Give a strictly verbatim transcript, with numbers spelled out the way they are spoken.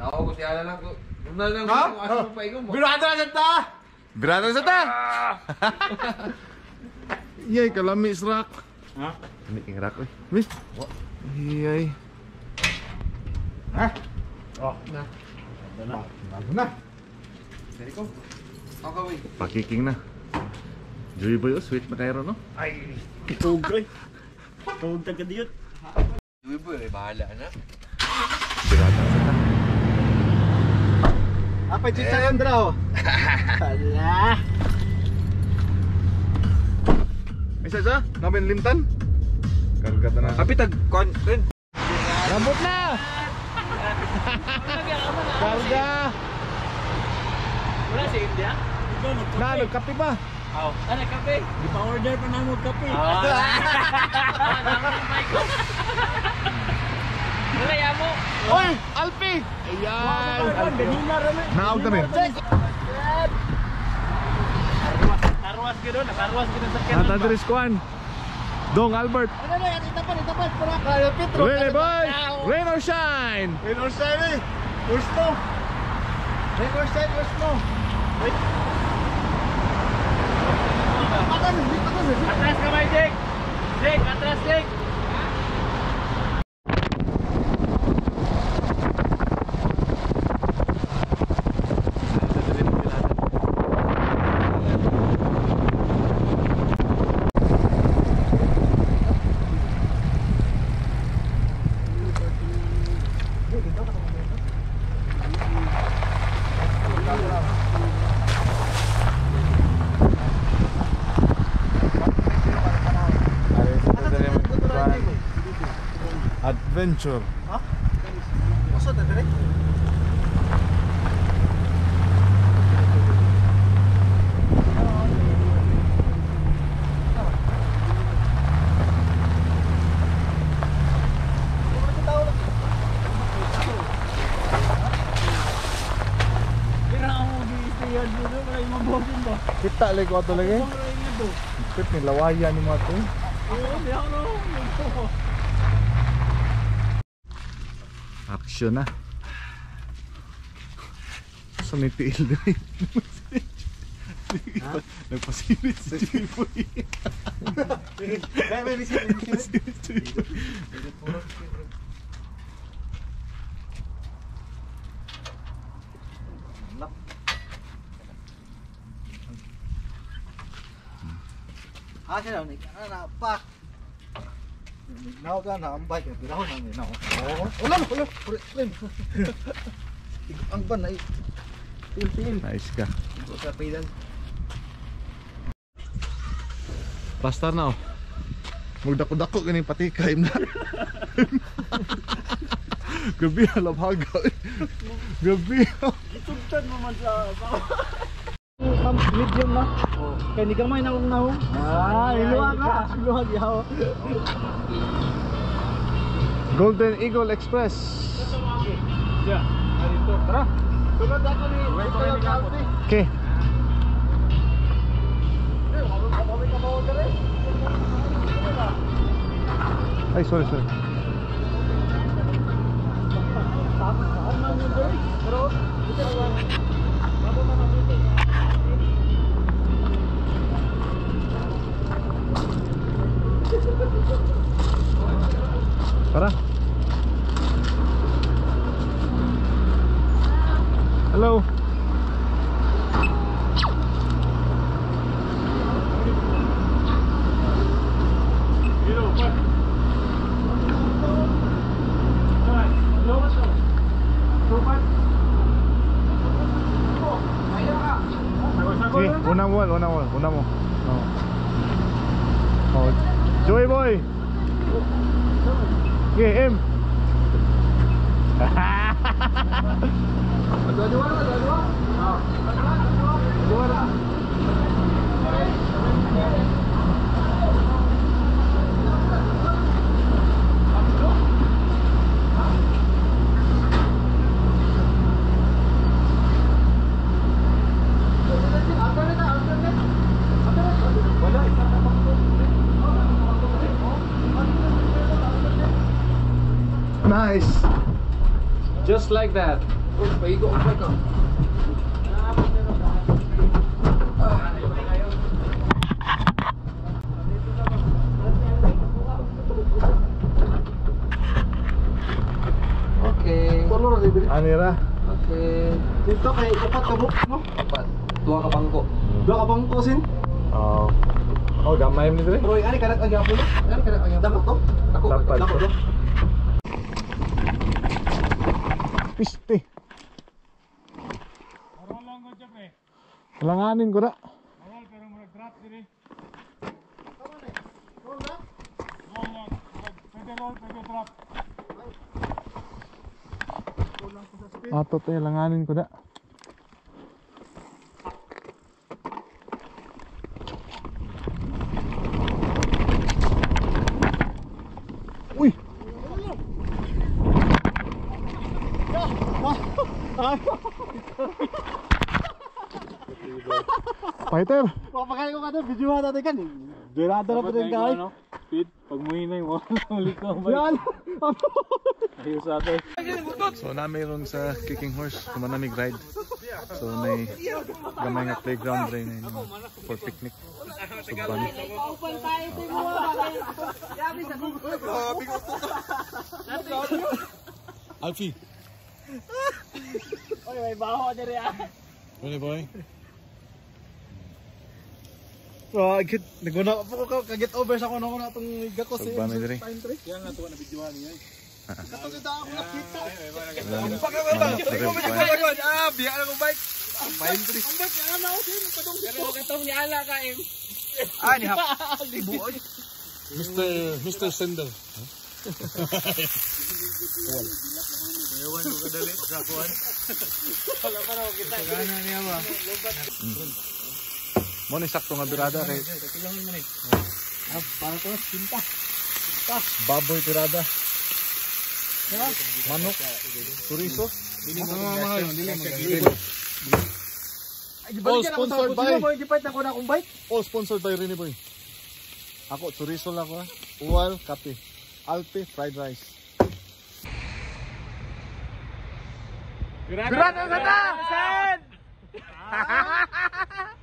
Ako kasi ala lang ko. Una lang ko asa pa ikaw mo. Birado na sa ta. Birado sa ta. Iyay kalami israk. Ha? Ini king rak oi. Wis. Iyay. Ha? Oh, na. Na. Na. Dari ko. Ako wi. Pakiking na. Joy boy, oh, sweet na kayo no? Ay, tug oy. Tug ta kadiyot. Uy boy, bahala na. Birado sa ta. Apa cita Andra? Alah. Isa sa? Namin limtan? Karga na. Tapi tag kon rin. Rambut na! Karga! Wala si India? Na, nagkape ba? Aw. Ano kape? Di pa order pa namo kape. Ah. Wala yamo. Oy, Alpi! Ayan! Ganina rame. Naog na rin. Karwas gid na, karwas gid sa kanya. Natadris kuan. Dong Albert. Ano na, ita pa, ita pa para kayo Petro. Really boy! Rain or shine! Rain or shine eh. Gusto. Rain or shine, gusto. Wait. Atras kamay, Jake. Jake, atras, Jake. Adventure. Ha? Masa na dire? Kita lagi ko ato lagi. Pit ni lawayan ni mga to. Action na. Sa may tiil doon. Nagpasirit si Jiboy. Nagpasirit si Jiboy. Ah, siya na, na pa. Naw ka na ang bike, pirahon ang naw. Oh, ulam, ulam, ulam. Ang ban ay til-til. Nice ka. Sa pedal. Pastar na oh. Magdako-dako ganing patikay na. Gabi alabhaga. Gabi. Itugtan mo man sa pump medium na. Kaya ni gamay na akong naho. Ah, iluwag ka. Iluwag yaw. Golden Eagle Express. Yeah, dito. Tara. Tulad ako ni Royal Calvi. Okay. Ay, sorry, sorry. Tara. Hello. Sige, unang wall, unang wall, unang mo. Oh. Oh. Joy boy. Okay, M. Dua-dua, dua-dua. Ah. Dua-dua. Nice. Just like that. Uy, paigo ang bike ah. Okay. Tolong dito. Anira. Okay. Dito kay upat ka book, no? Apat. Dua ka bangko. Dua ka bang tusin? Oh. Oh, gamay mo dito. Roy, ani kanak agya po. Ano ka na kanya? Dako to. Ako. Dapat. Dako to. Piste. Langanin ko na. Ato tayo, langanin ko na. Uy! Fighter! Papakain ko ka doon, video mo natin kan. Durada na po din kain. Speed, pag muhinay mo, huli ko ang bike. Yan! Ayos sa atin. So na mayroon sa Kicking Horse, kumanamig ride. So may gamay nga playground rin na yun, for picnic. So bani. Alfie! Oy, may baho na rin ah. Ano boy? So, agit, naguna po ko kagit over sa kuno ko na itong gakos So bani diri. Kaya nga tuwa na videohan niya eh. Katong kita ako nakita. Ah, biya na ko bike. Main tri. Ang bak niya na ako din, padong Pero katong ni ala ka em. Ah, ni hap. Buoy. Mister Mister Sender. Ewan ko kadali sa kuhan. Wala pa raw kita. Gana niya ba? Mo ni sakto nga birada kay Ah, para ko cinta. baboy tirada. Manok, chorizo. Ang mga mahal, hindi mo Grill. All sponsored by Mo gipait na ko na akong bike. All sponsored by Rini Boy. Ako chorizo lang ako. Uwal, kape. Alpe fried rice. Grana sa ta!